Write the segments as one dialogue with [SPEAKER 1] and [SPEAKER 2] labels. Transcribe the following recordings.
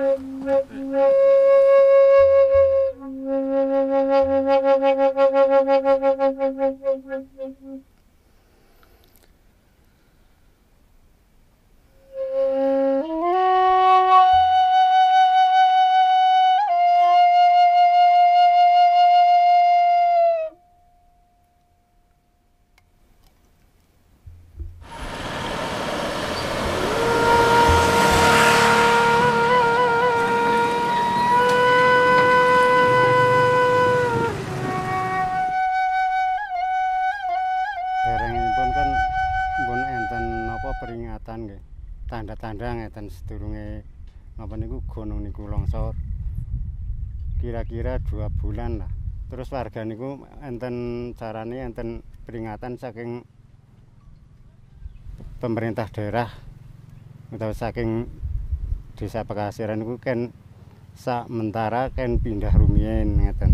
[SPEAKER 1] Tanda-tanda ngeten sedurunge napa niku gunung niku longsor. Kira-kira 2 bulan lah. Terus warga niku enten carane enten peringatan saking pemerintah daerah utawa saking Desa Pekasiran niku ken samentara ken pindah rumiyin ngeten.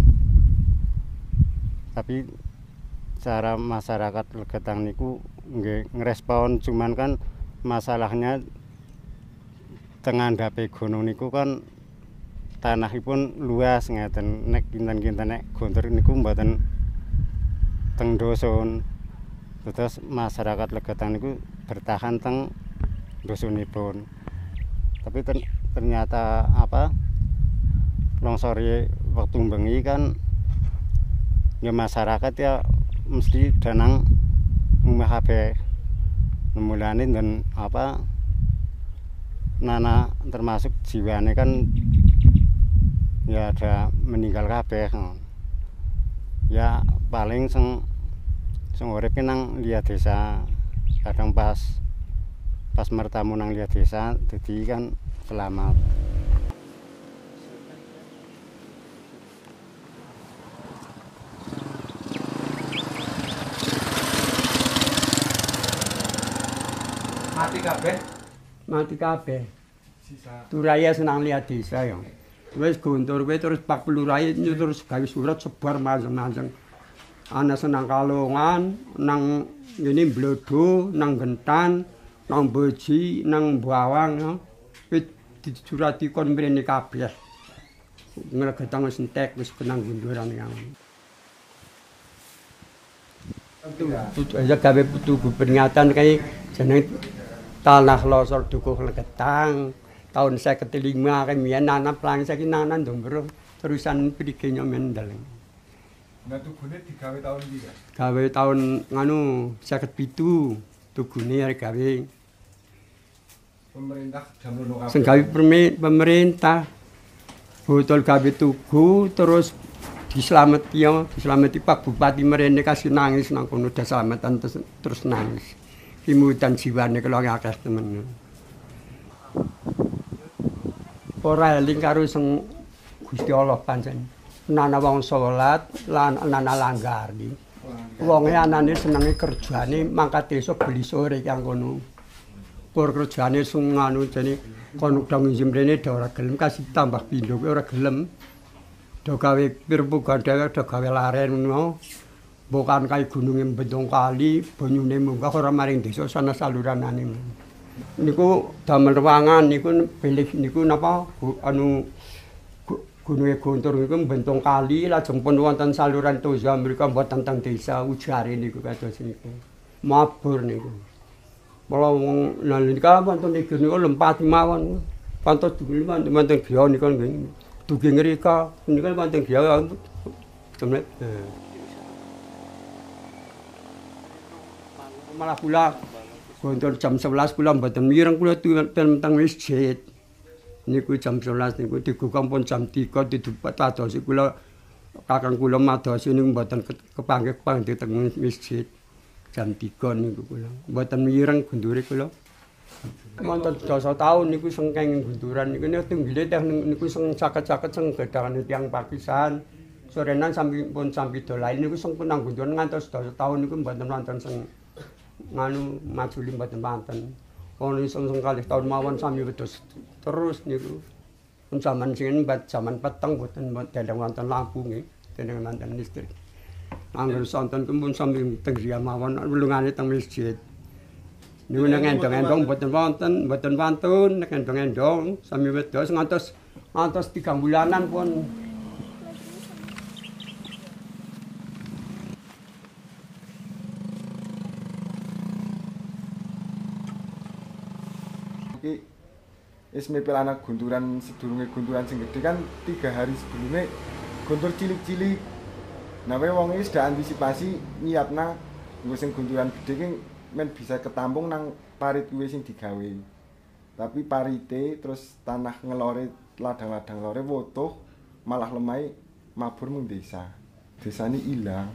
[SPEAKER 1] Tapi cara masyarakat Legetang niku nggih ngrespon, cuman kan masalahnya tengandhape gunung niku kan tanahipun luas ngeten. Nek kinten-kinten nek gontor niku mboten teng dusun. Terus masyarakat Legetang niku bertahan teng dusunipun. Tapi ternyata apa longsore waktu bengi kan ya masyarakat ya mesti danang ngumah kabeh. Mulane dan apa nana termasuk jiwane kan ya ada meninggal kabeh. Ya paling sing urip nang liya desa, kadang pas mertamu nang liya desa dadi kan selamat.
[SPEAKER 2] Mati kabeh.
[SPEAKER 3] Mati kabeh. Turaya senang lihat desa ya. Wis guntur kowe terus Pak Lurahe terus gawe surat sebar macem-macem. Ana senang Kalongan, nang ngene Blodo, nang Gentan, nang Boji, nang Bawang ya. Wis dicurati kon mrene kabeh. Ngregetang wis entek wis kenang gunduran yang. Ya gawe tugu peringatan kae jeneng tanah losor dukuh Legetang tahun 55 kemian nanam pelangi saiki nanan ndongro terusan prigenya mendel.
[SPEAKER 2] Nah tugune digawe tahun iki ya?
[SPEAKER 3] Gawe tahun nganu 57 tugune arek gawe.
[SPEAKER 2] Pemerintah jamono kabeh.
[SPEAKER 3] Sing gawe pemerintah botol gawe tugu terus dislameti Pak Bupati mrene kasih nangis nang kono slametan terus nangis. Imutan jiwane kelo akeh temen. Ora eling karo sing Gusti Allah pancen. Nana wong salat lan nana langgar iki. Wonge anane senenge kerjane mangkat desa beli sore kang kono. Pur kerjane sing nganu jane kon dang njemrene ora gelem kasih tambah pindho ora gelem. Do gawe pirpu gandhe do gawe laren ngono. Bukan kayak gunungnya bentung kali, banyune munggah ora maring desa sana saluranane. Niku damel ruangan niku pilih niku napa anu gununge Guntur niku bentung kali lajeng pun wonten saluran toza mriku mboten teng desa ujare niku kados niku. Mabur niku. Mula wong nalika wonten niku lempati mawon. Pantos wonten griya niku nggih. Dugi ngrika niku wonten griya temet. Malah kula gontor jam 11 kula mboten mireng kula teng masjid. Niku jam 11 niku digugam pun jam 3 dipadosi kula kakang kula madosi niku mboten kepanggih teng masjid. Jam 3 niku kula. Mboten mireng gundure kula. Wonten 12 taun niku sengkeng gunduran niku tunggile teh niku sing caket-caket sing gedangane tiyang Pakistan. Sorenan sampun sampai dolain niku sing punang gunduran ngantos 12 taun niku mboten wonten sing nganu majuli mboten wonten. Ono sing kalih taun mawon sami wedhus terus niku. Pun jaman sing jaman peteng mboten wonten lampu nggih, dereng wonten listrik. Angger sonten pun sami teng griya mawon lungane teng masjid. Niku nek endong-endong mboten wonten, mboten wantun nek endong-endong sami wedhos ngantos 3 bulanan pun.
[SPEAKER 4] Iki wis mepel anak gunturan sedurunge gunturan sing gedhe kan 3 hari sebelumnya guntur cilik-cilik. Nah, wong iki sudah antisipasi nyiapna nggo sing gunturan gedhe ki men bisa ketampung nang parit kuwi sing digawe. Tapi parite terus tanah ngelore ladang-ladang lore wotoh malah lemai mabur mung desa. Desane ilang.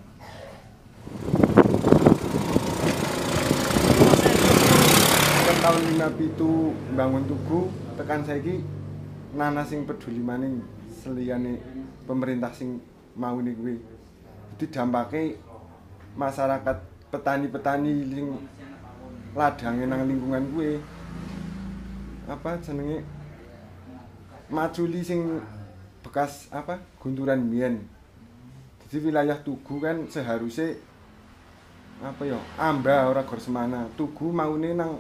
[SPEAKER 4] Tahun 57 bangun tugu tekan saiki nana sing peduli maning seliyane pemerintah sing mau nih kuwi. Dadi dampake masyarakat petani-petani sing ladange nang lingkungan kuwi apa jenenge maculi sing bekas apa gunturan biyen. Jadi wilayah Tugu kan seharusnya apa ya amba ora gor semana. Tugu maune nang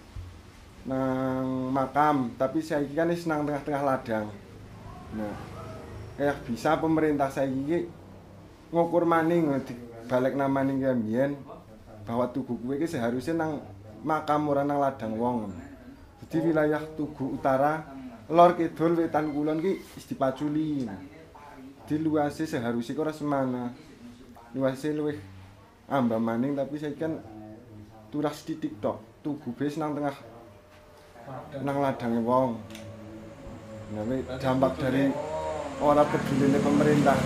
[SPEAKER 4] makam, tapi saiki kan wis nang tengah-tengah ladang. Nah, kayak bisa pemerintah saiki ngukur maning balik nama ning mbiyen bahwa Tugu kuwi iki seharusnya nang makam ora nang ladang wong. Jadi wilayah Tugu Utara, lor kidul wetan kulon ki wis dipaculi. Di luase seharusnya ora semana. Luase luwih amba maning tapi saiki kan turas titik tok. Tugu wis nang tengah nang ladange wong. Nah, dampak dari ora peduline pemerintah.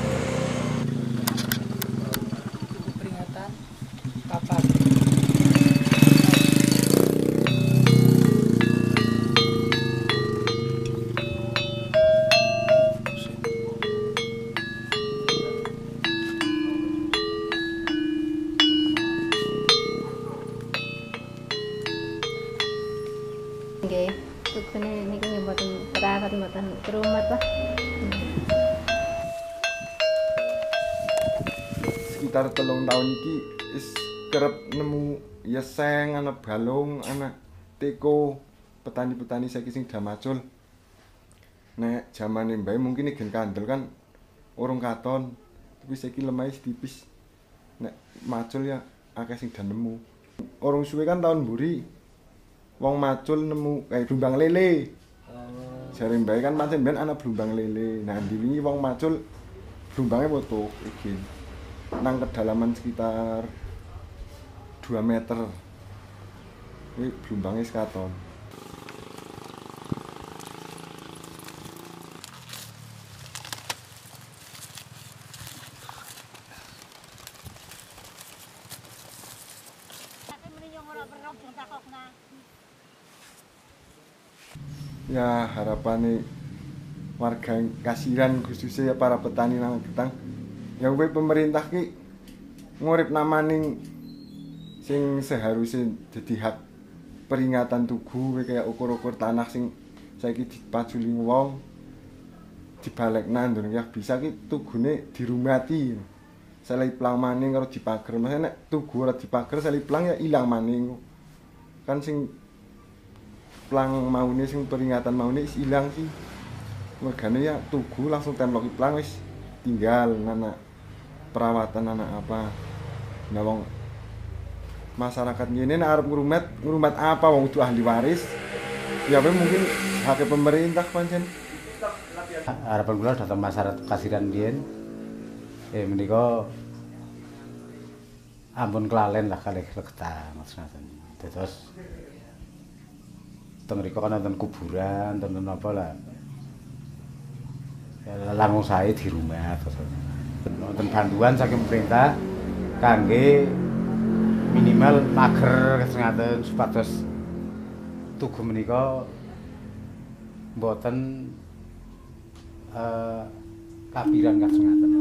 [SPEAKER 5] Peringatan kapan?
[SPEAKER 6] Nggih, tugune niku nggih mboten perawat mboten kerumat lah.
[SPEAKER 4] Sekitar 3 tahun iki wis kerep nemu yeseng, ana balung, ana teko petani-petani saiki sing damacul. Nek jamane mbae mungkin gen kandel kan urung katon, tapi saiki lemah tipis. Nek macul ya akeh sing dan nemu. Urung suwe kan tahun mburi wong macul nemu kayak blumbang lele. Jare mbae kan pancen ben ana blumbang lele. Nah, ndi wong macul blumbange foto iki. Nang kedalaman sekitar 2 meter. Kuwi blumbange sekaton. Ya harapan warga Kasiran khususnya para petani nang Getang ya kuwi pemerintah ki ngurip namaning sing seharusnya jadi hak peringatan Tugu kayak ukur-ukur tanah sing saiki dipaculi wong dibalekna ndurung ya bisa ki Tugune dirumati seliplang maning karo dipager mesti nek Tugu ora dipager seliplang ya ilang maning kan sing plang maune sing peringatan maune wis ilang sih. Mergane ya Tugu langsung temploki plang wis tinggal nana perawatan anak apa. Nah wong masyarakat ngene nek arep ngrumat apa wong kudu ahli waris. Ya mungkin hak pemerintah pancen.
[SPEAKER 7] Harapan kula dhateng masyarakat Kasiran biyen menika ampun kelalen lah kalih Getang ngoten. Terus teng mriku kan wonten kuburan, wonten apa lah. Langsung sae di rumah terus. Wonten bantuan saking pemerintah kangge minimal mager ngaten supados Tugu menika mboten kapiran ngaten.